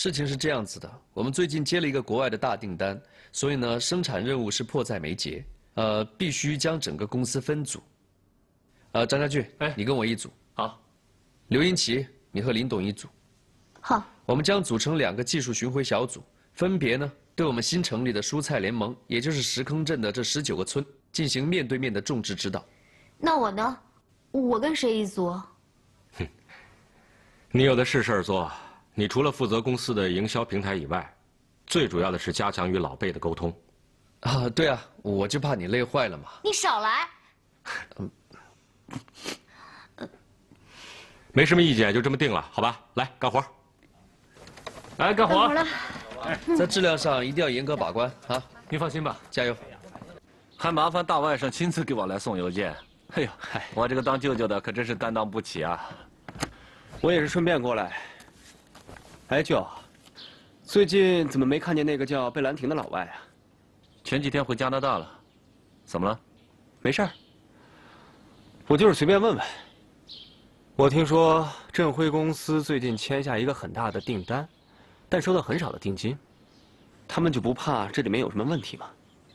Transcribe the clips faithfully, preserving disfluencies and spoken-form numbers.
事情是这样子的，我们最近接了一个国外的大订单，所以呢，生产任务是迫在眉睫，呃，必须将整个公司分组。呃，张家俊，哎，你跟我一组。好。刘英奇，你和林董一组。 好。 我们将组成两个技术巡回小组，分别呢对我们新成立的蔬菜联盟，也就是石坑镇的这十九个村进行面对面的种植指导。 那我呢？我跟谁一组？ 哼，你有的是事儿做。你除了负责公司的营销平台以外，最主要的是加强与老辈的沟通。 啊，对啊，我就怕你累坏了嘛。 你少来。 嗯。 没什么意见，就这么定了，好吧？来干活。 来干活。 干活了。 哎，在质量上一定要严格把关啊！ 您放心吧， 加油。 还麻烦大外甥亲自给我来送邮件。哎呦，嗨，我这个当舅舅的可真是担当不起啊。 我也是顺便过来。哎，舅，最近怎么没看见那个叫贝兰婷的老外啊？ 前几天回加拿大了，怎么了？ 没事儿，我就是随便问问。我听说振辉公司最近签下一个很大的订单，但收到很少的定金，他们就不怕这里面有什么问题吗？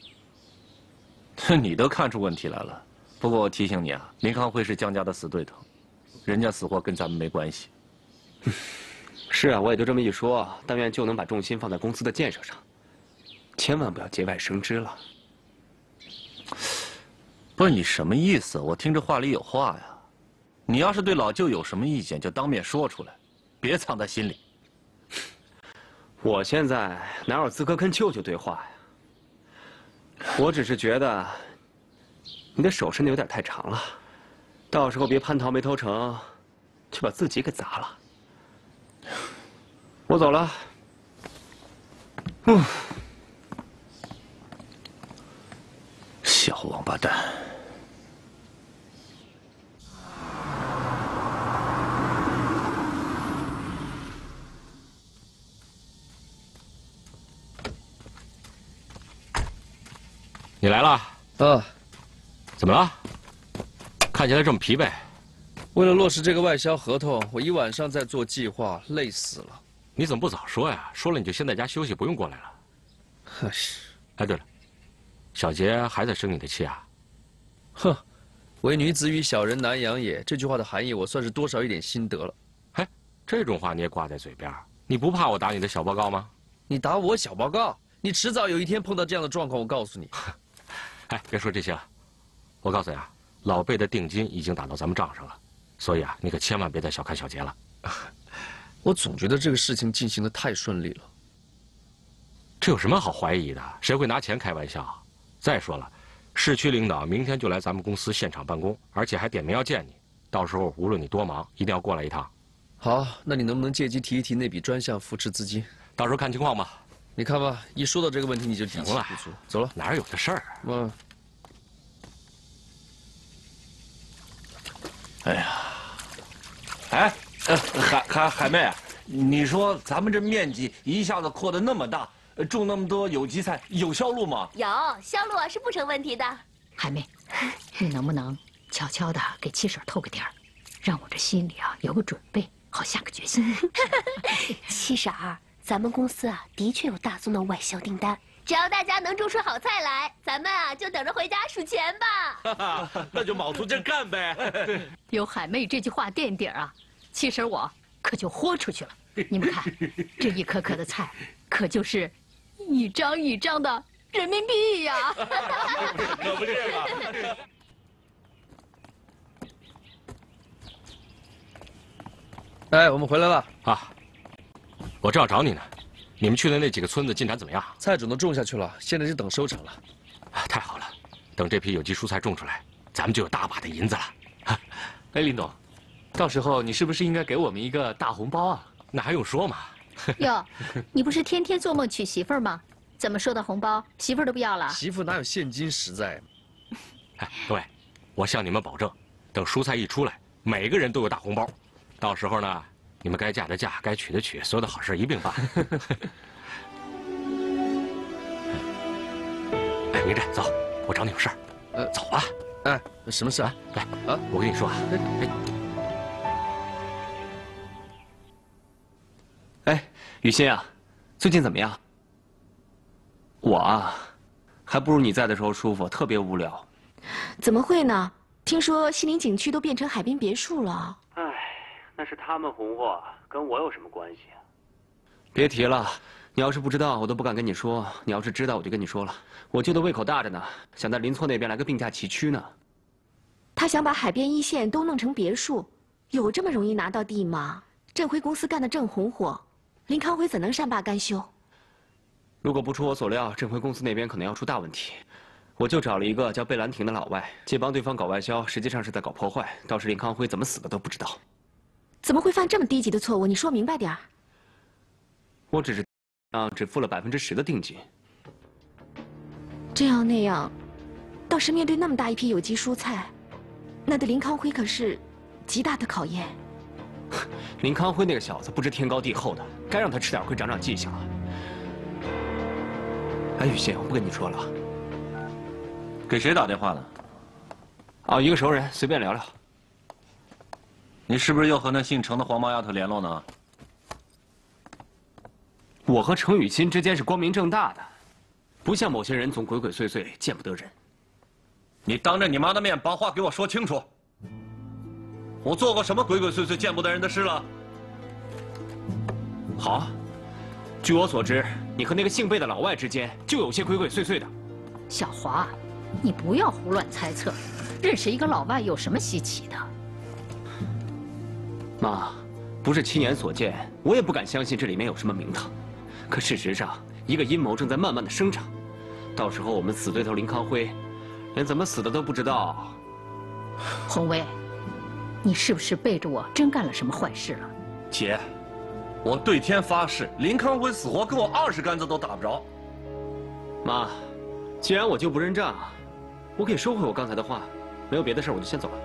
你都看出问题来了。不过我提醒你啊，林康辉是江家的死对头，人家死活跟咱们没关系。 是啊，我也就这么一说，但愿舅能把重心放在公司的建设上，千万不要节外生枝了。 不是你什么意思？我听着话里有话呀。你要是对老舅有什么意见，就当面说出来，别藏在心里。 我现在哪有资格跟舅舅对话呀？我只是觉得你的手伸的有点太长了，到时候别蟠桃没偷成，就把自己给砸了。我走了。嗯， 小王八蛋。 你来了？ 啊。 怎么了？看起来这么疲惫。 为了落实这个外销合同，我一晚上在做计划，累死了。 你怎么不早说呀？说了你就先在家休息，不用过来了。 呵是。 哎，对了，小杰还在生你的气啊？ 哼，唯女子与小人难养也，这句话的含义我算是多少有点心得了。 哎，这种话你也挂在嘴边，你不怕我打你的小报告吗？ 你打我小报告，你迟早有一天碰到这样的状况，我告诉你。 哎，别说这些了，我告诉你啊，老贝的定金已经打到咱们账上了，所以啊，你可千万别再小看小杰了。 我总觉得这个事情进行的太顺利了。 这有什么好怀疑的？谁会拿钱开玩笑？再说了，市区领导明天就来咱们公司现场办公，而且还点名要见你。到时候无论你多忙，一定要过来一趟。 好，那你能不能借机提一提那笔专项扶持资金？ 到时候看情况吧。 你看吧，一说到这个问题你就底气不足。走了， 哪有的事儿？ 嗯。 哎呀，哎，呃，海海海妹，你说咱们这面积一下子扩得那么大，种那么多有机菜，有销路吗？ 有销路啊，是不成问题的。 海妹，你能不能悄悄的给七婶透个底儿，让我这心里啊有个准备，好下个决心。 七婶儿。咱们公司啊，的确有大宗的外销订单，只要大家能种出好菜来，咱们啊就等着回家数钱吧。 那就卯足劲干呗。 有海妹这句话垫底儿啊，七婶我可就豁出去了。你们看，这一颗颗的菜，可就是一张一张的人民币呀。 可不是嘛。 哎，我们回来了啊。我正要找你呢，你们去的那几个村子进展怎么样？ 菜种都种下去了，现在就等收成了。 啊，太好了！等这批有机蔬菜种出来，咱们就有大把的银子了。 哎，林董，到时候你是不是应该给我们一个大红包啊？ 那还用说吗？ 哟，你不是天天做梦娶媳妇儿吗？怎么说到红包，媳妇儿都不要了？ 媳妇哪有现金实在？ 哎，各位，我向你们保证，等蔬菜一出来，每个人都有大红包。到时候呢？你们该嫁的嫁，该娶的娶，所有的好事一并办。哎，明振，走，我找你有事儿。呃，走吧。 哎，什么事啊？ 来啊，我跟你说啊， 哎， 雨欣啊，最近怎么样？我啊，还不如你在的时候舒服，特别无聊。 怎么会呢？听说西宁景区都变成海滨别墅了。 唉，那是他们红火，跟我有什么关系啊？别提了，你要是不知道，我都不敢跟你说；你要是知道，我就跟你说了。我舅的胃口大着呢，想在临厝那边来个并驾齐驱呢。 他想把海边一线都弄成别墅，有这么容易拿到地吗？振辉公司干得正红火，林康辉怎能善罢甘休？ 如果不出我所料，振辉公司那边可能要出大问题。我就找了一个叫贝兰婷的老外，既帮对方搞外销，实际上是在搞破坏。倒是林康辉怎么死的都不知道。 怎么会犯这么低级的错误？你说明白点儿。 我只是，啊，只付了百分之十的定金。 这样那样，倒是面对那么大一批有机蔬菜，那对林康辉可是极大的考验。 林康辉那个小子不知天高地厚的，该让他吃点亏，长长记性啊。哎，雨欣，我不跟你说了。 给谁打电话呢？ 哦，一个熟人，随便聊聊。 你是不是又和那姓程的黄毛丫头联络呢？ 我和程雨欣之间是光明正大的，不像某些人总鬼鬼祟祟，见不得人。 你当着你妈的面把话给我说清楚。我做过什么鬼鬼祟祟、见不得人的事了？ 好啊，据我所知，你和那个姓贝的老外之间就有些鬼鬼祟祟的。 小华，你不要胡乱猜测，认识一个老外有什么稀奇的？ 妈，不是亲眼所见，我也不敢相信这里面有什么名堂。可事实上，一个阴谋正在慢慢的生长，到时候我们死对头林康辉，连怎么死的都不知道。 红薇，你是不是背着我真干了什么坏事了？ 姐，我对天发誓，林康辉死活跟我二十竿子都打不着。 妈，既然我就不认账，我可以收回我刚才的话。没有别的事，我就先走了。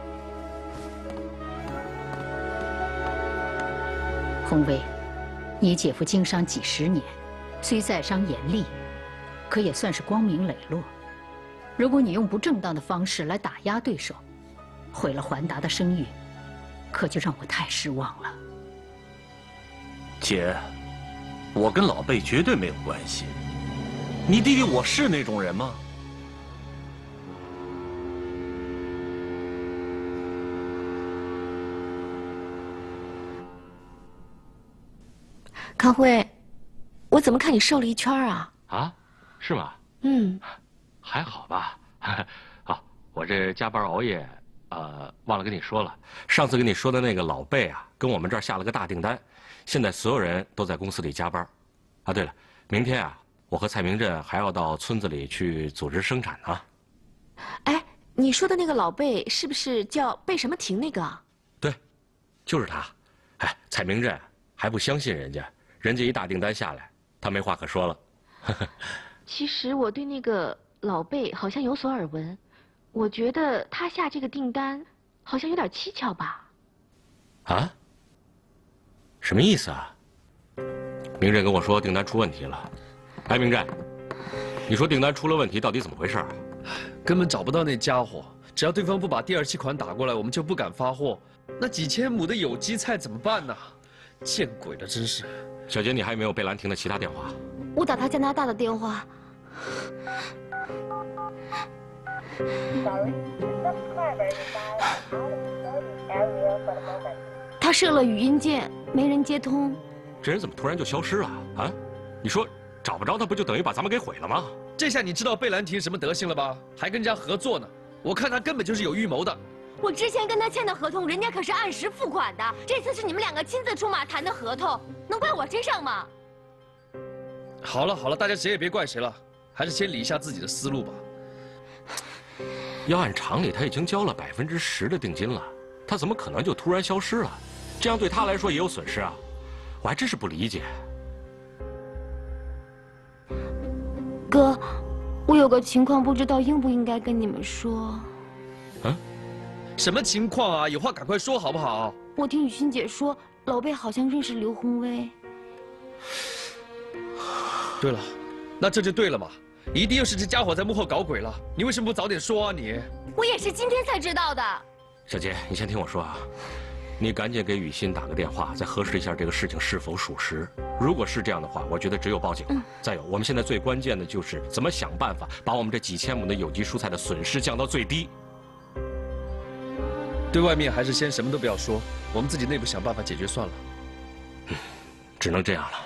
红薇，你姐夫经商几十年，虽在商言厉，可也算是光明磊落。如果你用不正当的方式来打压对手，毁了环达的声誉，可就让我太失望了。 姐，我跟老贝绝对没有关系。你弟弟我是那种人吗？ 康辉，我怎么看你瘦了一圈啊？ 啊，是吗？ 嗯， 还好吧。啊，我这加班熬夜，呃，忘了跟你说了，上次跟你说的那个老贝啊，跟我们这儿下了个大订单，现在所有人都在公司里加班。啊，对了，明天啊，我和蔡明振还要到村子里去组织生产呢。 哎，你说的那个老贝是不是叫贝什么婷那个？ 对，就是他。哎，蔡明振还不相信人家。人家一大订单下来，他没话可说了。 其实我对那个老贝好像有所耳闻，我觉得他下这个订单好像有点蹊跷吧。 啊？什么意思啊？明振跟我说订单出问题了。哎，明振，你说订单出了问题，到底怎么回事啊？ 根本找不到那家伙，只要对方不把第二期款打过来，我们就不敢发货。那几千亩的有机菜怎么办呢？见鬼了，真是！ 小杰，你还有没有贝兰婷的其他电话？ 我打他加拿大的电话。他设了语音键，没人接通。 这人怎么突然就消失了啊？你说找不着他，不就等于把咱们给毁了吗？ 这下你知道贝兰婷什么德行了吧？还跟人家合作呢，我看他根本就是有预谋的。 我之前跟他签的合同，人家可是按时付款的。这次是你们两个亲自出马谈的合同，能怪我身上吗？ 好了好了，大家谁也别怪谁了，还是先理一下自己的思路吧。 要按常理，他已经交了百分之十的定金了，他怎么可能就突然消失了？这样对他来说也有损失啊！我还真是不理解。 哥，我有个情况，不知道应不应该跟你们说。 嗯？什么情况啊？有话赶快说好不好？ 我听雨欣姐说，老贝好像认识刘宏威。 对了，那这就对了嘛，一定又是这家伙在幕后搞鬼了。你为什么不早点说啊你？ 我也是今天才知道的。 小杰，你先听我说啊， 你赶紧给雨欣打个电话，再核实一下这个事情是否属实。如果是这样的话，我觉得只有报警了。嗯、再有，我们现在最关键的就是怎么想办法把我们这几千亩的有机蔬菜的损失降到最低。 对外面还是先什么都不要说，我们自己内部想办法解决算了。 嗯，只能这样了。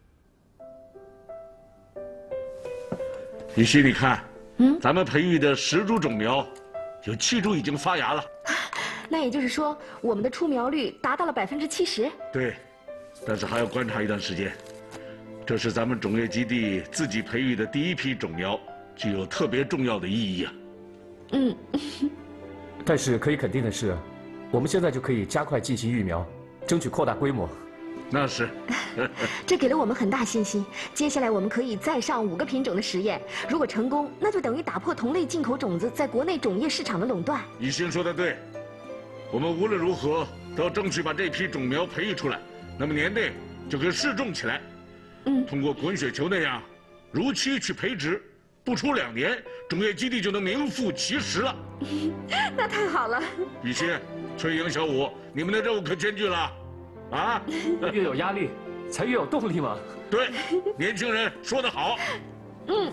雨欣，你看，嗯，咱们培育的十株种苗，有七株已经发芽了。 那也就是说，我们的出苗率达到了百分之七十。 对，但是还要观察一段时间。这是咱们种业基地自己培育的第一批种苗，具有特别重要的意义啊。 嗯。 但是可以肯定的是，我们现在就可以加快进行育苗，争取扩大规模。 那是。 这给了我们很大信心。接下来我们可以再上五个品种的实验，如果成功，那就等于打破同类进口种子在国内种业市场的垄断。 雨欣说的对。我们无论如何都要争取把这批种苗培育出来，那么年内就可以试种起来。嗯，通过滚雪球那样，如期去培植，不出两年，种业基地就能名副其实了。 那太好了。 雨欣、崔莹、小武，你们的任务可艰巨了，啊！ 越有压力，才越有动力嘛。 对，年轻人说得好。嗯。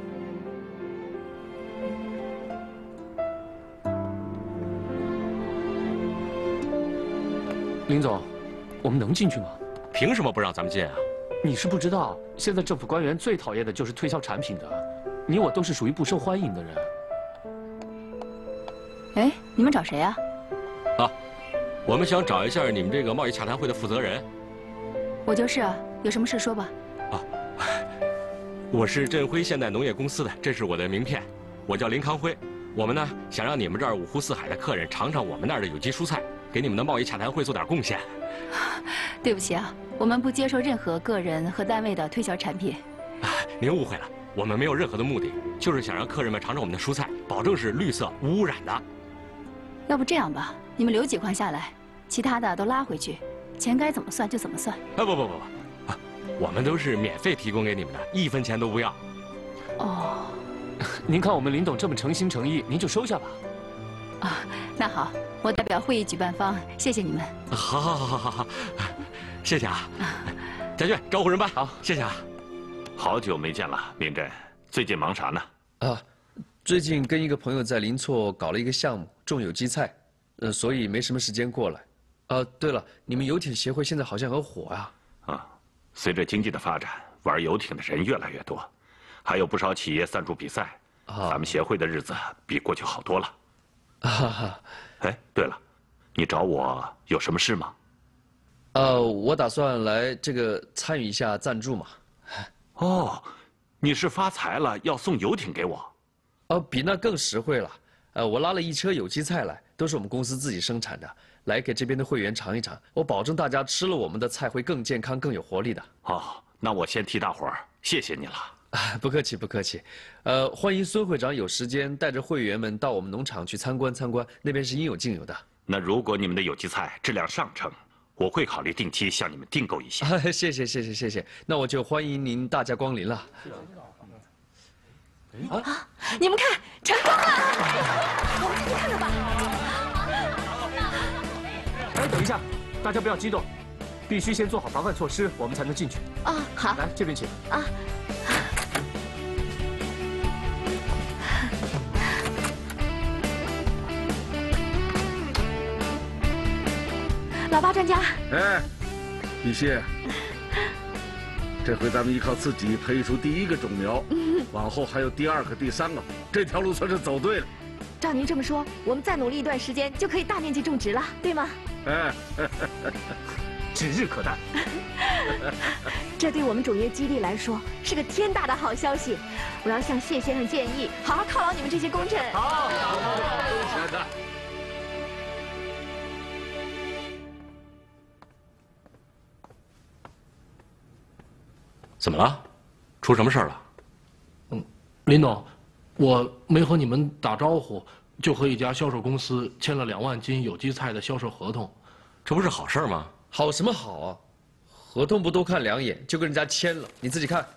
林总，我们能进去吗？ 凭什么不让咱们进啊？ 你是不知道，现在政府官员最讨厌的就是推销产品的，你我都是属于不受欢迎的人。 哎，你们找谁啊？ 啊，我们想找一下你们这个贸易洽谈会的负责人。 我就是啊，有什么事说吧。 啊，我是振辉现代农业公司的，这是我的名片，我叫林康辉。我们呢想让你们这儿五湖四海的客人尝尝我们那儿的有机蔬菜。给你们的贸易洽谈会做点贡献。 对不起啊，我们不接受任何个人和单位的推销产品。 您误会了，我们没有任何的目的，就是想让客人们尝尝我们的蔬菜，保证是绿色无污染的。 要不这样吧，你们留几筐下来，其他的都拉回去，钱该怎么算就怎么算。 啊不不不不，啊，我们都是免费提供给你们的，一分钱都不要。 哦， 您看我们林董这么诚心诚意，您就收下吧。 啊，那好。我代表会议举办方，谢谢你们。 好，好，好，好，好，谢谢啊。佳俊，招呼人办。 好， 谢谢啊。 好久没见了，明真，最近忙啥呢？ 啊，最近跟一个朋友在临厝搞了一个项目，种有机菜，呃，所以没什么时间过来。啊，对了，你们游艇协会现在好像很火呀。 啊，随着经济的发展，玩游艇的人越来越多，还有不少企业赞助比赛。啊，咱们协会的日子比过去好多了。哈哈。哎，对了，你找我有什么事吗？ 呃，我打算来这个参与一下赞助嘛。 哦，你是发财了要送游艇给我？ 哦，比那更实惠了。呃，我拉了一车有机菜来，都是我们公司自己生产的，来给这边的会员尝一尝。我保证大家吃了我们的菜会更健康、更有活力的。 哦，那我先替大伙儿谢谢你了。 啊，不客气，不客气。呃，欢迎孙会长有时间带着会员们到我们农场去参观参观，那边是应有尽有的。 那如果你们的有机菜质量上乘，我会考虑定期向你们订购一些。 啊、谢谢，谢谢，谢谢。那我就欢迎您大驾光临了。 啊！你们看，成功了！我们进去看看吧。 哎，等一下，大家不要激动，必须先做好防范措施，我们才能进去。 啊，好。 来，这边请。啊。 老八专家， 哎，雨欣，这回咱们依靠自己培育出第一个种苗，往后还有第二个、第三个，这条路算是走对了。 照您这么说，我们再努力一段时间就可以大面积种植了，对吗？ 哎， 指日可待。 这对我们种业基地来说是个天大的好消息。我要向谢先生建议，好好犒劳你们这些功臣。 好，谢谢。 怎么了？出什么事了？ 嗯，林总，我没和你们打招呼，就和一家销售公司签了两万斤有机菜的销售合同， 这不是好事吗？ 好什么好啊？合同不多看两眼就跟人家签了，你自己看。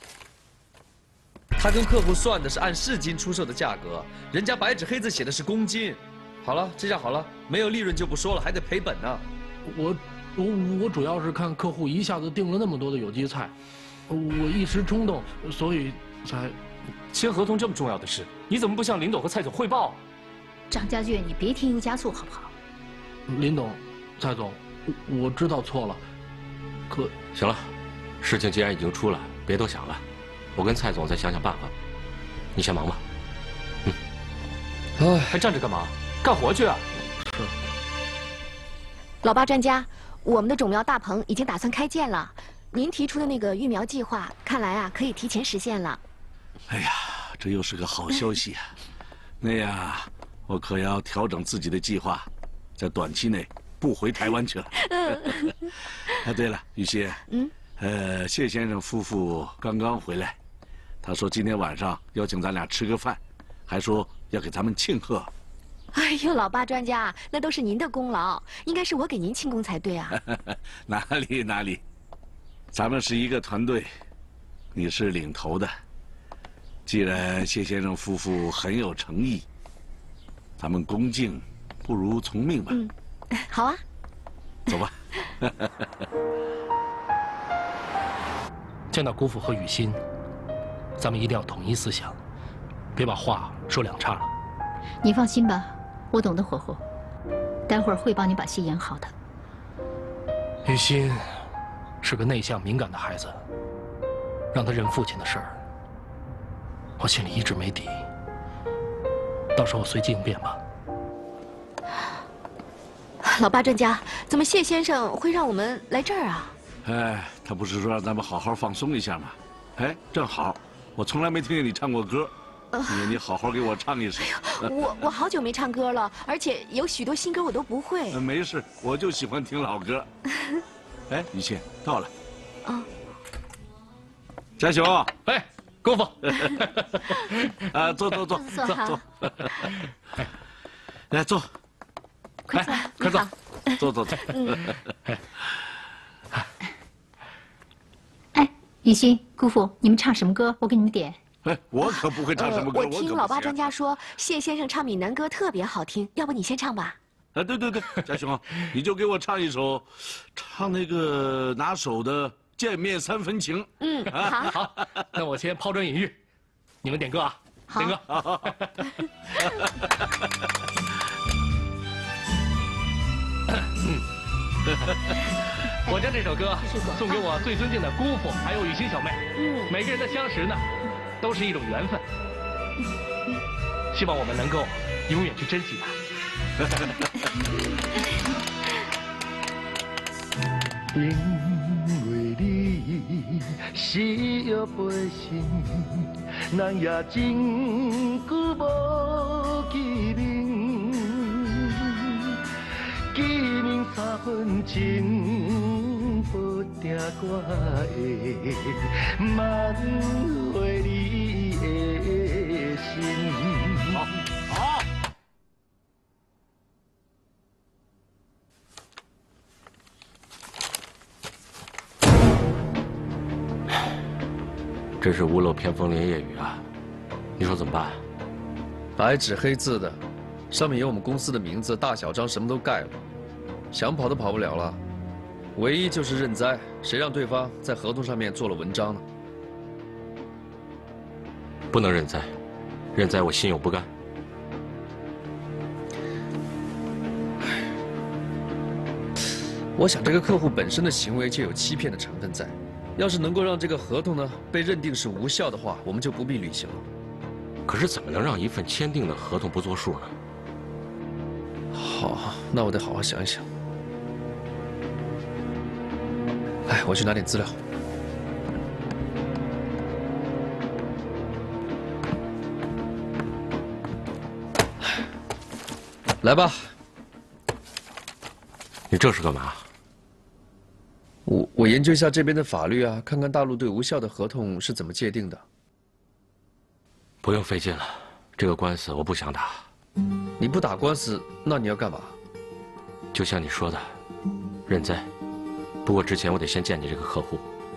他跟客户算的是按市斤出售的价格，人家白纸黑字写的是公斤。好了，这下好了，没有利润就不说了，还得赔本呢。 我我我主要是看客户一下子订了那么多的有机菜，我一时冲动，所以才签合同这么重要的事，你怎么不向林董和蔡总汇报？ 张家俊，你别添油加醋好不好？ 林董，蔡总，我我知道错了，可行了，事情既然已经出了，别多想了，我跟蔡总再想想办法。你先忙吧。 嗯。哎，还站着干嘛？干活去啊！ 是。 老八专家，我们的种苗大棚已经打算开建了。您提出的那个育苗计划，看来啊可以提前实现了。 哎呀，这又是个好消息啊！那样，我可要调整自己的计划，在短期内不回台湾去了。嗯。啊，对了，雨欣。嗯。呃，谢先生夫妇刚刚回来，他说今天晚上邀请咱俩吃个饭，还说要给咱们庆贺。 哎呦，老八专家，那都是您的功劳，应该是我给您庆功才对啊。 哪里哪里，咱们是一个团队，你是领头的。既然谢先生夫妇很有诚意，咱们恭敬不如从命吧。 嗯，好啊。 走吧。 见到姑父和雨欣，咱们一定要统一思想，别把话说两岔了。 你放心吧。我懂得，火火，待会儿会帮你把戏演好的。 雨欣是个内向敏感的孩子，让他认父亲的事儿，我心里一直没底。到时候随机应变吧。 老八专家，怎么谢先生会让我们来这儿啊？ 哎，他不是说让咱们好好放松一下吗？哎，正好，我从来没听见你唱过歌。你你好好给我唱一首。 我我好久没唱歌了，而且有许多新歌我都不会。 没事，我就喜欢听老歌。哎，雨欣到了。啊。嘉雄。 哎，姑父。 啊，坐坐坐坐坐。 来坐。 快坐， 快坐。 坐坐坐。嗯。 哎，雨欣、姑父，你们唱什么歌？我给你们点。 哎，我可不会唱什么歌。 我听老八专家说，谢先生唱闽南歌特别好听，要不你先唱吧？ 啊，对对对，嘉雄，你就给我唱一首，唱那个拿手的《见面三分情》。 嗯，好。 好，那我先抛砖引玉，你们点歌啊，点歌。我将这首歌送给我最尊敬的姑父，还有雨欣小妹。嗯，每个人的相识呢，都是一种缘分。希望我们能够永远去珍惜它。 因为你是玉杯心，咱也真久无见面，见面三分情，不定我会挽回你的心。好，好。 真是屋漏偏逢连夜雨啊！你说怎么办？ 白纸黑字的，上面有我们公司的名字、大小章，什么都盖了，想跑都跑不了了。唯一就是认栽，谁让对方在合同上面做了文章呢？ 不能认栽，认栽我心有不甘。 我想这个客户本身的行为就有欺骗的成分在。要是能够让这个合同呢被认定是无效的话，我们就不必履行了。 可是怎么能让一份签订的合同不作数呢？ 好，那我得好好想一想。哎，我去拿点资料。来吧。 你这是干嘛？ 我我研究一下这边的法律啊，看看大陆对无效的合同是怎么界定的。 不用费劲了，这个官司我不想打。 你不打官司，那你要干嘛？ 就像你说的，认栽。不过之前我得先见你这个客户。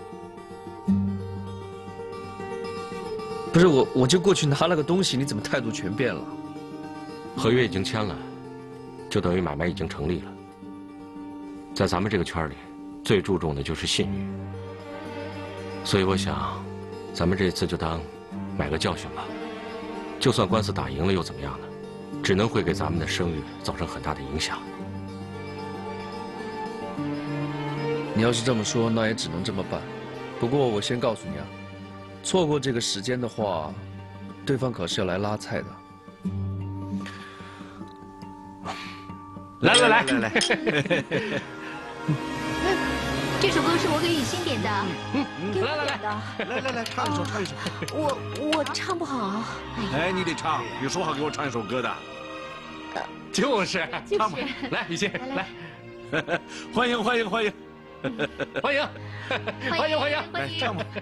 不是我，我就过去拿了个东西，你怎么态度全变了？ 合约已经签了，就等于买卖已经成立了。 在咱们这个圈里，最注重的就是信誉。所以我想，咱们这次就当买个教训吧。就算官司打赢了又怎么样呢？只能会给咱们的声誉造成很大的影响。 你要是这么说，那也只能这么办。不过我先告诉你啊，错过这个时间的话，对方可是要来拉菜的。 来来来来来， 这首歌是我给雨欣点的， 嗯， 给我来来点的。 来来来，唱一首，唱一首。 我我唱不好。 哎，你得唱，你说好给我唱一首歌的。 就是，唱吧。来，雨欣，来，欢迎欢迎欢迎，欢迎，欢迎欢迎， 来唱吧。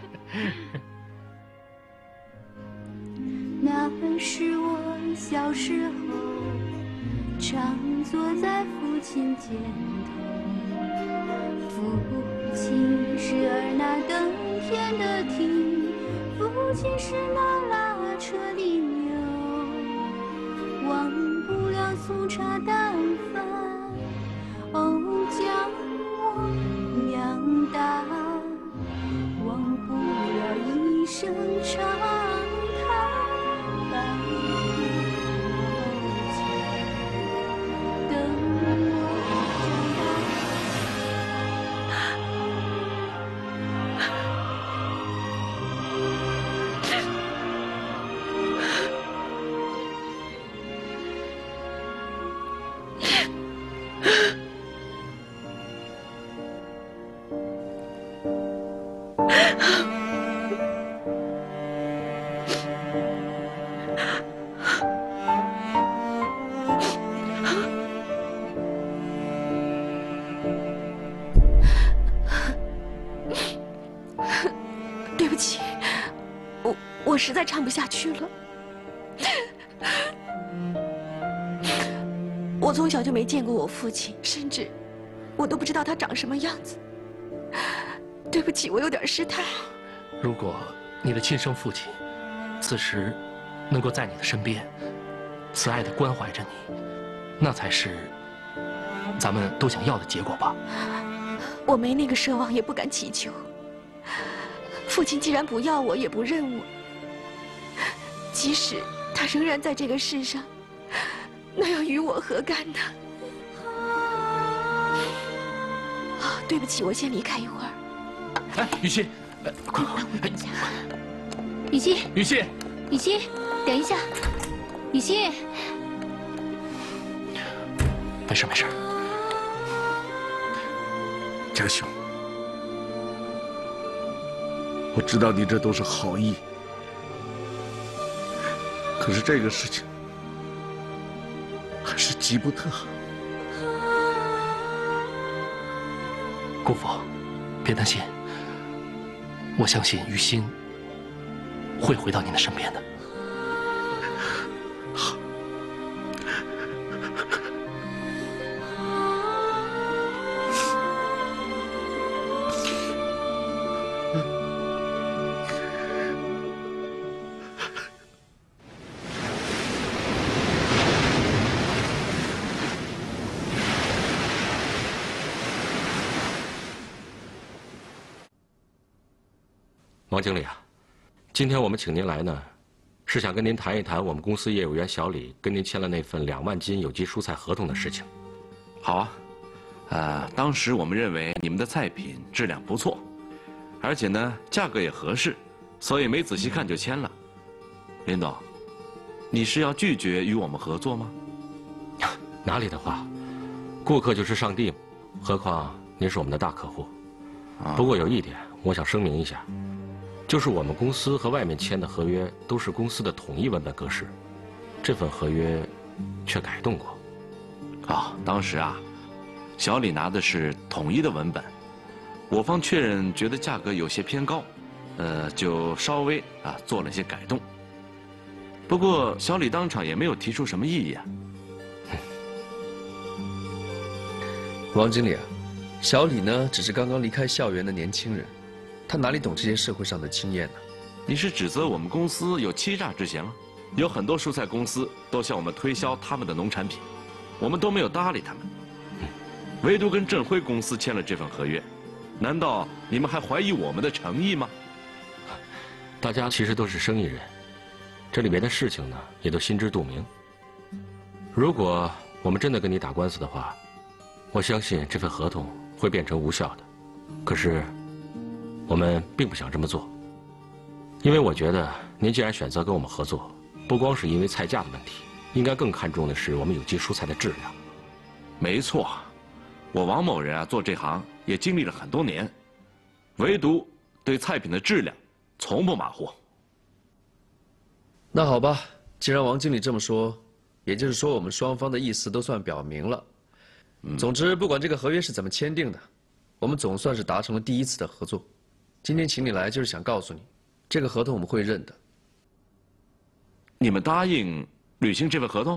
那是我小时候，常坐在父亲肩头。父亲是儿那耕田的蹄，父亲是那拉车的牛，忘不了粗茶淡饭，哦，将我养大，忘不了一声长叹。 对不起，我我实在唱不下去了。我从小就没见过我父亲，甚至我都不知道他长什么样子。对不起，我有点失态。 如果你的亲生父亲此时能够在你的身边，慈爱地关怀着你，那才是咱们都想要的结果吧。 我没那个奢望，也不敢祈求。父亲既然不要我，也不认我，即使他仍然在这个世上，那又与我何干呢？啊，对不起，我先离开一会儿。 哎，雨欣，快快快！ 雨欣， 雨欣， 雨欣，等一下，雨欣， 没事没事。 家兄，我知道你这都是好意，可是这个事情还是急不得。 姑父，别担心，我相信雨欣会回到您的身边的。 好。 王经理啊，今天我们请您来呢，是想跟您谈一谈我们公司业务员小李跟您签了那份两万斤有机蔬菜合同的事情。 好啊，呃，当时我们认为你们的菜品质量不错，而且呢价格也合适，所以没仔细看就签了。林总，你是要拒绝与我们合作吗？ 哪里的话，顾客就是上帝，何况您是我们的大客户。不过有一点，我想声明一下。就是我们公司和外面签的合约都是公司的统一文本格式，这份合约却改动过。 啊，当时啊，小李拿的是统一的文本，我方确认觉得价格有些偏高，呃，就稍微啊做了些改动。不过小李当场也没有提出什么异议啊。 王经理啊，小李呢只是刚刚离开校园的年轻人。他哪里懂这些社会上的经验呢？ 你是指责我们公司有欺诈之嫌吗？有很多蔬菜公司都向我们推销他们的农产品，我们都没有搭理他们。 唯独跟振辉公司签了这份合约，难道你们还怀疑我们的诚意吗？ 大家其实都是生意人，这里面的事情呢，也都心知肚明。如果我们真的跟你打官司的话，我相信这份合同会变成无效的。可是，我们并不想这么做，因为我觉得您既然选择跟我们合作，不光是因为菜价的问题，应该更看重的是我们有机蔬菜的质量。 没错，我王某人啊，做这行也经历了很多年，唯独对菜品的质量从不马虎。 那好吧，既然王经理这么说，也就是说我们双方的意思都算表明了。嗯、总之，不管这个合约是怎么签订的，我们总算是达成了第一次的合作。今天请你来，就是想告诉你，这个合同我们会认的。 你们答应履行这份合同？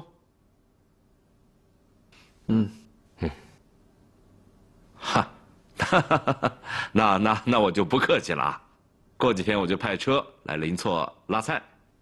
嗯嗯，哈，哈哈哈，那那那我就不客气了啊！过几天我就派车来临厝拉菜。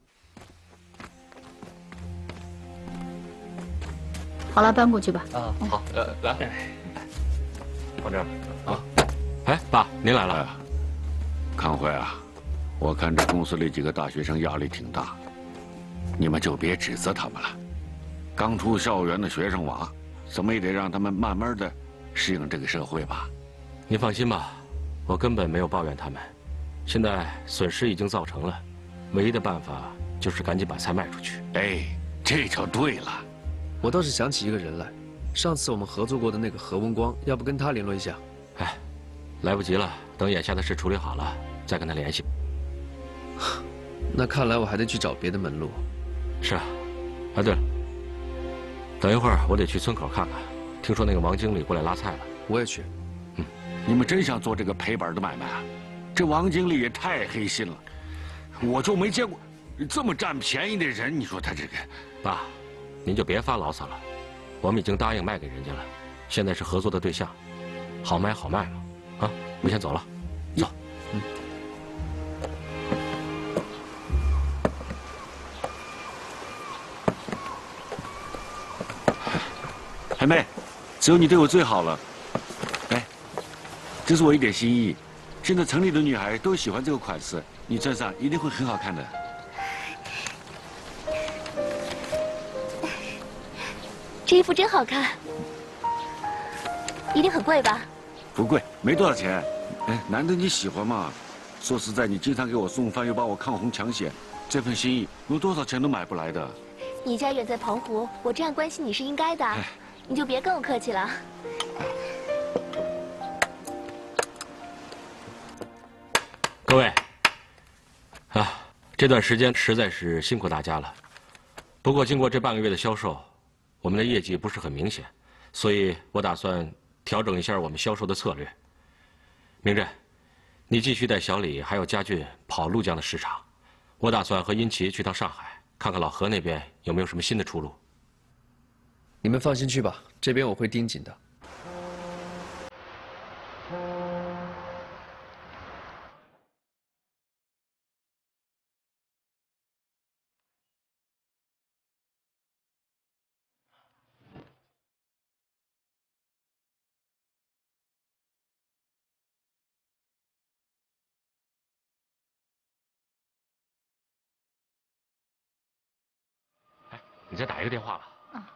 好了，搬过去吧。 啊，好，呃，来，放这儿。啊，哎，爸，您来了。 康辉啊，我看这公司里几个大学生压力挺大，你们就别指责他们了。刚出校园的学生娃，怎么也得让他们慢慢的适应这个社会吧。 您放心吧，我根本没有抱怨他们。现在损失已经造成了，唯一的办法就是赶紧把菜卖出去。 哎，这就对了。 我倒是想起一个人来，上次我们合作过的那个何文光，要不跟他联络一下？ 哎，来不及了，等眼下的事处理好了再跟他联系。 那看来我还得去找别的门路。 是啊，哎，对了，等一会儿我得去村口看看，听说那个王经理过来拉菜了。 我也去。 嗯，你们真想做这个赔本的买卖啊？这王经理也太黑心了，我就没见过这么占便宜的人。你说他这个， 爸，您就别发牢骚了，我们已经答应卖给人家了，现在是合作的对象，好买好卖嘛。啊，我先走了，走。嗯。 海妹，只有你对我最好了。哎，这是我一点心意。现在城里的女孩都喜欢这个款式，你穿上一定会很好看的。 这衣服真好看，一定很贵吧？ 不贵，没多少钱。哎，难得你喜欢嘛。说实在，你经常给我送饭，又帮我抗洪抢险，这份心意用多少钱都买不来的。 你家远在澎湖，我这样关心你是应该的，你就别跟我客气了。 各位，啊，这段时间实在是辛苦大家了。不过经过这半个月的销售，我们的业绩不是很明显，所以我打算调整一下我们销售的策略。明振，你继续带小李还有家俊跑陆江的市场，我打算和殷琪去趟上海，看看老何那边有没有什么新的出路。 你们放心去吧，这边我会盯紧的。 你再打一个电话吧。 啊。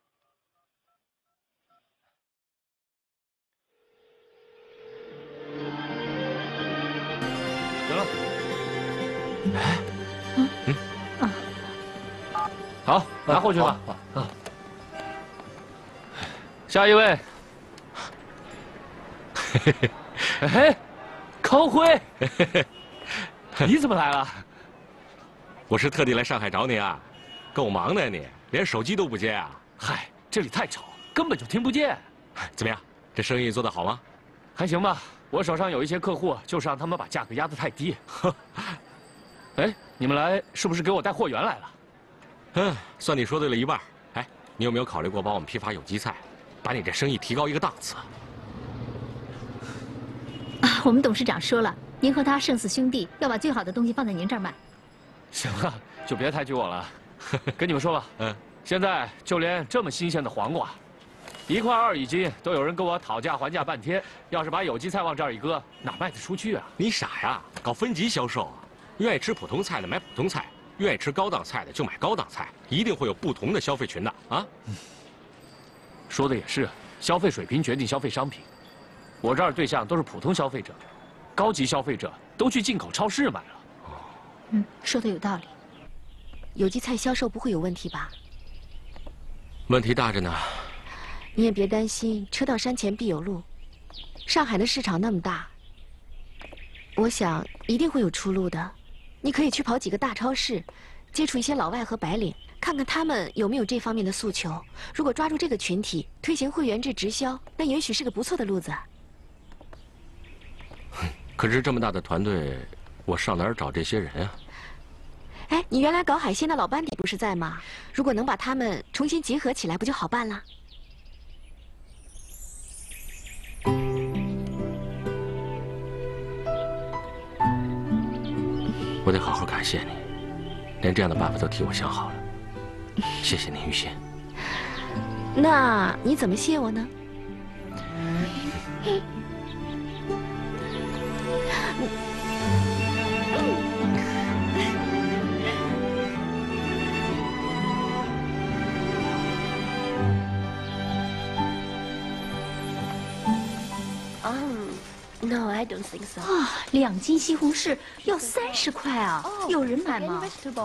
行了。 哎。 嗯嗯啊。 好，拿货去吧。啊。下一位。嘿嘿。哎，康辉，你怎么来了？ 我是特地来上海找你啊。够忙的呀你，连手机都不接啊！ 嗨，这里太吵，根本就听不见。 怎么样，这生意做得好吗？ 还行吧，我手上有一些客户，就是让他们把价格压得太低。哎，你们来是不是给我带货源来了？ 嗯，算你说对了一半。哎，你有没有考虑过帮我们批发有机菜，把你这生意提高一个档次？ 啊，我们董事长说了，您和他胜似兄弟，要把最好的东西放在您这儿卖。 行了，就别抬举我了。跟你们说吧，嗯，现在就连这么新鲜的黄瓜， 一块二一斤，都有人跟我讨价还价半天。要是把有机菜往这儿一搁，哪卖得出去啊？ 你傻呀，搞分级销售啊！愿意吃普通菜的买普通菜，愿意吃高档菜的就买高档菜，一定会有不同的消费群的啊。 嗯、说的也是，消费水平决定消费商品。我这儿对象都是普通消费者，高级消费者都去进口超市买了。 嗯，说的有道理。 有机菜销售不会有问题吧？ 问题大着呢。 你也别担心，车到山前必有路。上海的市场那么大，我想一定会有出路的。你可以去跑几个大超市，接触一些老外和白领，看看他们有没有这方面的诉求。如果抓住这个群体，推行会员制直销，那也许是个不错的路子。 可是这么大的团队，我上哪儿找这些人啊？ 哎，你原来搞海鲜的老班底不是在吗？如果能把他们重新结合起来，不就好办了？ 我得好好感谢你，连这样的办法都替我想好了。谢谢你，于心。 那你怎么谢我呢？ 嗯 No, I don't think so. 啊，两斤西红柿要三十块啊！有人买吗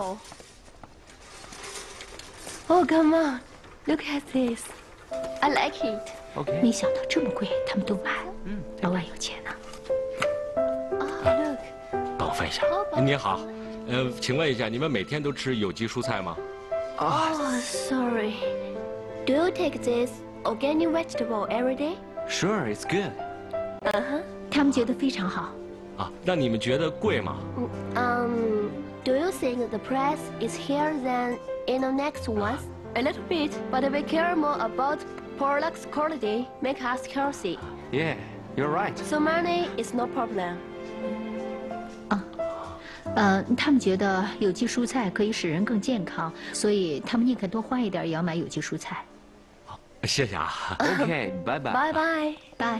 ？Oh, come on, look at this. I like it. OK. 没想到这么贵，他们都买。嗯，老外有钱呢。 啊 ，Look. 帮我翻一下。你好，呃，请问一下，你们每天都吃有机蔬菜吗？ Oh, sorry. Do you take this organic vegetable every day? Sure, it's good. 嗯哼。 他们觉得非常好。 啊，那你们觉得贵吗？ Um, do you think the price is higher than in the next ones? A little bit, but we care more about products quality, make us healthy. Yeah, you're right. So money is no problem. 啊，呃，他们觉得有机蔬菜可以使人更健康，所以他们宁肯多花一点也要买有机蔬菜。 好，谢谢啊。 OK， 拜拜。 拜拜， 拜。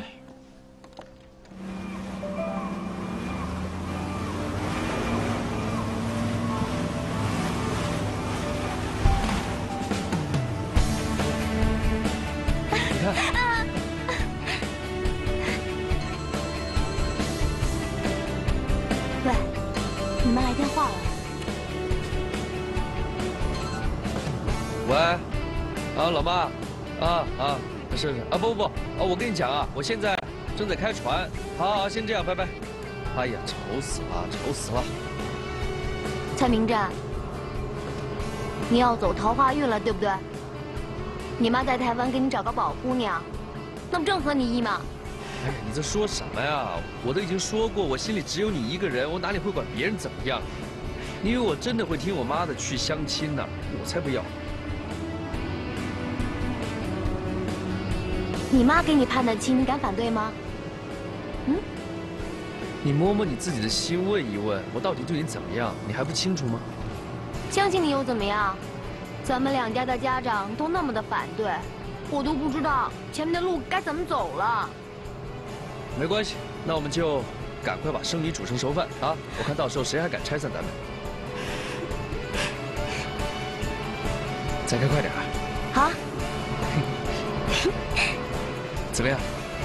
喂，你妈来电话了。 喂，啊，老妈，啊啊，是是啊，不不不，啊，我跟你讲啊，我现在正在开船。好好，先这样，拜拜。哎呀，愁死了，愁死了。 蔡明正，你要走桃花运了，对不对？你妈在台湾给你找个宝姑娘，那不正合你意吗？ 哎呀，你在说什么呀？我都已经说过，我心里只有你一个人，我哪里会管别人怎么样？你以为我真的会听我妈的去相亲呢？我才不要！ 你妈给你判的亲，你敢反对吗？嗯？ 你摸摸你自己的心，问一问，我到底对你怎么样？你还不清楚吗？ 相信你又怎么样？咱们两家的家长都那么的反对，我都不知道前面的路该怎么走了。 没关系，那我们就赶快把生米煮成熟饭啊！我看到时候谁还敢拆散咱们？再开快点啊！ 好。 怎么样？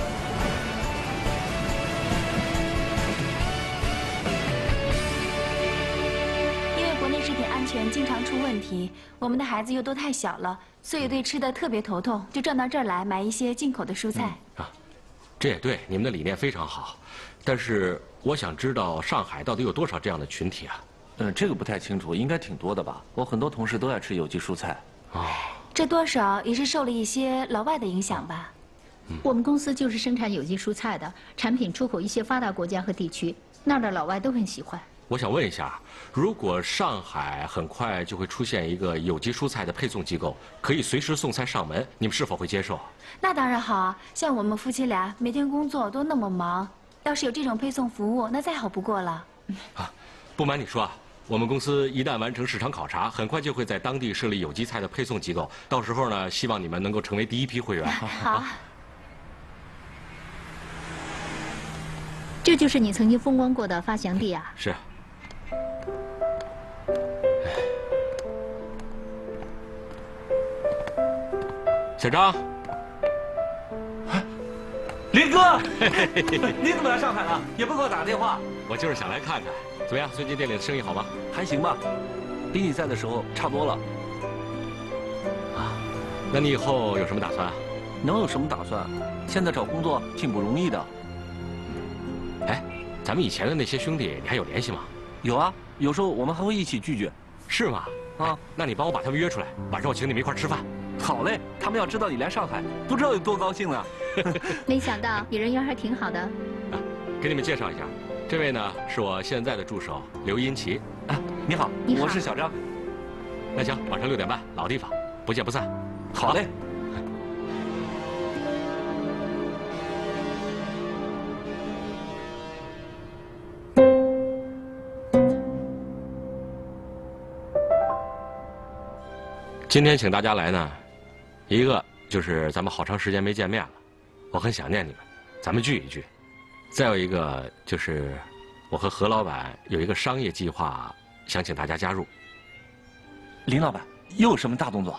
因为国内食品安全经常出问题，我们的孩子又都太小了，所以对吃的特别头痛，就转到这儿来买一些进口的蔬菜。 嗯、啊，这也对，你们的理念非常好。但是我想知道上海到底有多少这样的群体啊？ 嗯，这个不太清楚，应该挺多的吧？我很多同事都爱吃有机蔬菜。 哦， 这多少也是受了一些老外的影响吧。 嗯、我们公司就是生产有机蔬菜的，产品出口一些发达国家和地区，那儿的老外都很喜欢。 我想问一下，如果上海很快就会出现一个有机蔬菜的配送机构，可以随时送菜上门，你们是否会接受？ 那当然好啊！像我们夫妻俩每天工作都那么忙，要是有这种配送服务，那再好不过了。 啊，不瞒你说啊， 我们公司一旦完成市场考察，很快就会在当地设立有机菜的配送机构。到时候呢，希望你们能够成为第一批会员。 好。这就是你曾经风光过的发祥地啊！ 是。小张， 林哥，你怎么来上海了？也不给我打个电话。 我就是想来看看，怎么样？最近店里的生意好吗？ 还行吧，比你在的时候差多了。 啊，那你以后有什么打算啊？ 能有什么打算？现在找工作挺不容易的。 哎，咱们以前的那些兄弟，你还有联系吗？ 有啊，有时候我们还会一起聚聚。 是吗？啊，那你帮我把他们约出来，晚上我请你们一块吃饭。 好嘞，他们要知道你来上海，不知道有多高兴呢。 没想到你人缘还挺好的。 啊，给你们介绍一下，这位呢是我现在的助手刘英奇。 啊，你好， 你好， 我是小张。 那行，晚上六点半，老地方，不见不散。 好嘞。 今天请大家来呢，一个就是咱们好长时间没见面了，我很想念你们，咱们聚一聚。再有一个就是我和何老板有一个商业计划，想请大家加入。 林老板又有什么大动作？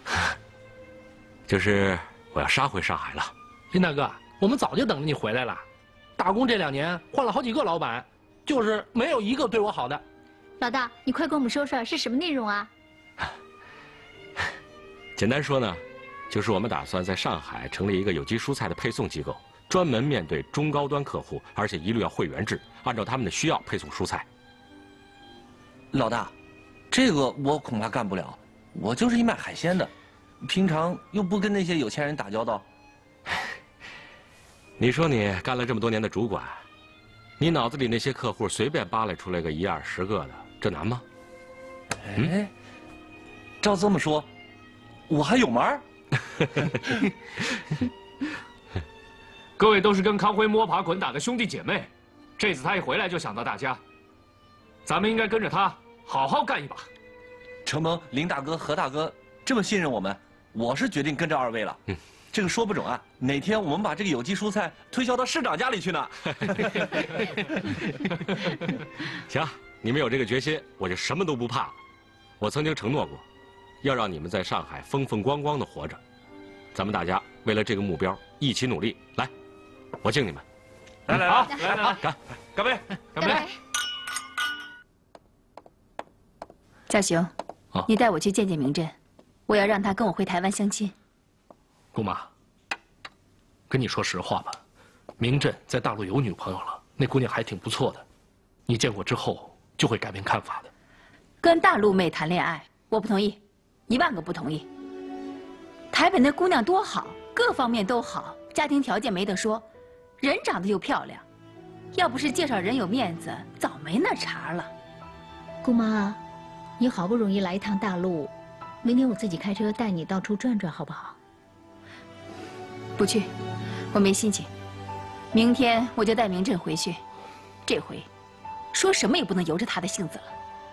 就是我要杀回上海了。 林大哥，我们早就等着你回来了。打工这两年换了好几个老板，就是没有一个对我好的。 老大，你快跟我们说说是什么内容啊？ 简单说呢，就是我们打算在上海成立一个有机蔬菜的配送机构，专门面对中高端客户，而且一律要会员制，按照他们的需要配送蔬菜。 老大，这个我恐怕干不了，我就是一卖海鲜的，平常又不跟那些有钱人打交道。 你说你干了这么多年的主管，你脑子里那些客户随便扒拉出来个一二十个的，这难吗？ 哎，照这么说，我还有门儿。 各位都是跟康辉摸爬滚打的兄弟姐妹，这次他一回来就想到大家，咱们应该跟着他好好干一把。 承蒙林大哥、何大哥这么信任我们，我是决定跟着二位了。嗯，这个说不准啊，哪天我们把这个有机蔬菜推销到市长家里去呢。 行，你们有这个决心，我就什么都不怕了。我曾经承诺过，要让你们在上海风风光光的活着。咱们大家为了这个目标一起努力，来，我敬你们。 来来来，来来来， 干， 干杯，干杯！ 嘉雄，你带我去见见明振，我要让他跟我回台湾相亲。 姑妈，跟你说实话吧，明振在大陆有女朋友了，那姑娘还挺不错的，你见过之后就会改变看法的。 跟大陆妹谈恋爱，我不同意，一万个不同意。台北那姑娘多好，各方面都好，家庭条件没得说，人长得又漂亮，要不是介绍人有面子，早没那茬了。 姑妈，你好不容易来一趟大陆，明天我自己开车带你到处转转，好不好？ 不去，我没心情。明天我就带明振回去，这回说什么也不能由着他的性子了。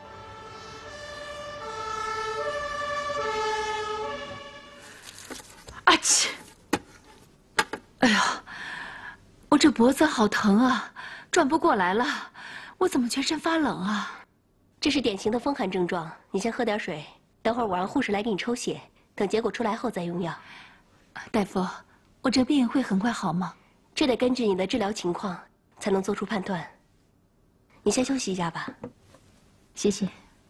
啊切！哎呀，我这脖子好疼啊，转不过来了，我怎么全身发冷啊？ 这是典型的风寒症状，你先喝点水，等会儿我让护士来给你抽血，等结果出来后再用药。 大夫，我这病会很快好吗？ 这得根据你的治疗情况才能做出判断。你先休息一下吧。 谢谢。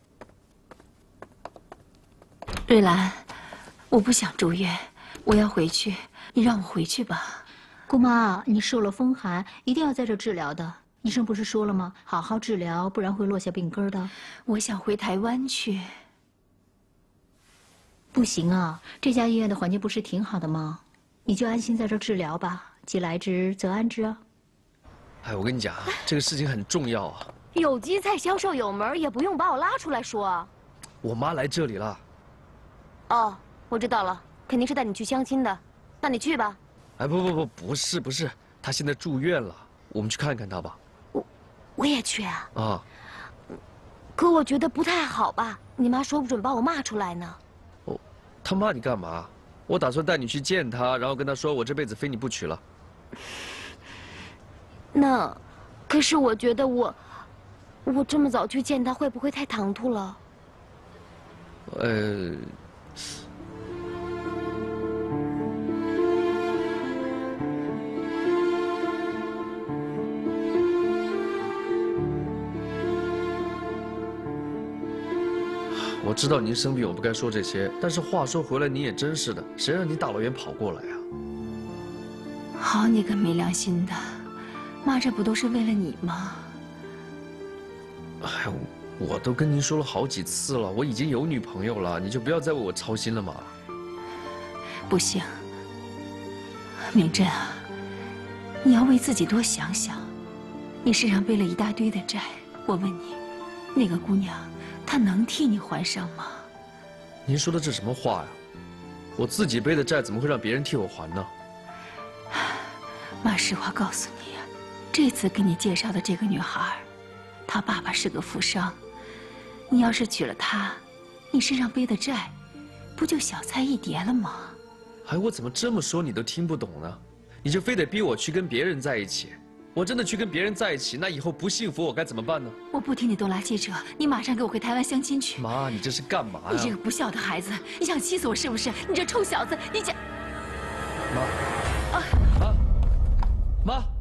瑞兰，我不想住院，我要回去，你让我回去吧。 姑妈，你受了风寒，一定要在这治疗的。医生不是说了吗？好好治疗，不然会落下病根的。 我想回台湾去。 不行啊，这家医院的环境不是挺好的吗？你就安心在这治疗吧，既来之则安之啊。 哎，我跟你讲啊，这个事情很重要啊。 有机菜销售有门，也不用把我拉出来说。 我妈来这里了。 哦，我知道了，肯定是带你去相亲的。那你去吧。 哎，不不不，不是不是，她现在住院了，我们去看看她吧。 我也去啊。 啊。 可我觉得不太好吧？你妈说不准把我骂出来呢。 哦，她骂你干嘛？我打算带你去见她，然后跟她说我这辈子非你不娶了。 那，可是我觉得我，我这么早去见她会不会太唐突了？ 呃。 我知道您生病，我不该说这些。但是话说回来，你也真是的，谁让你大老远跑过来啊？ 好你个没良心的，妈这不都是为了你吗？ 哎，我都跟您说了好几次了，我已经有女朋友了，你就不要再为我操心了嘛。 不行，明真啊，你要为自己多想想。你身上背了一大堆的债，我问你，那个姑娘。 他能替你还上吗？ 您说的这什么话呀？我自己背的债怎么会让别人替我还呢？ 妈，实话告诉你，这次给你介绍的这个女孩，她爸爸是个富商，你要是娶了她，你身上背的债，不就小菜一碟了吗？ 哎，我怎么这么说你都听不懂呢？你就非得逼我去跟别人在一起？ 我真的去跟别人在一起，那以后不幸福我该怎么办呢？ 我不听你东拉西扯，你马上给我回台湾相亲去！ 妈，你这是干嘛呀？ 你这个不孝的孩子，你想气死我是不是？你这臭小子，你想…… 妈，啊，妈，妈。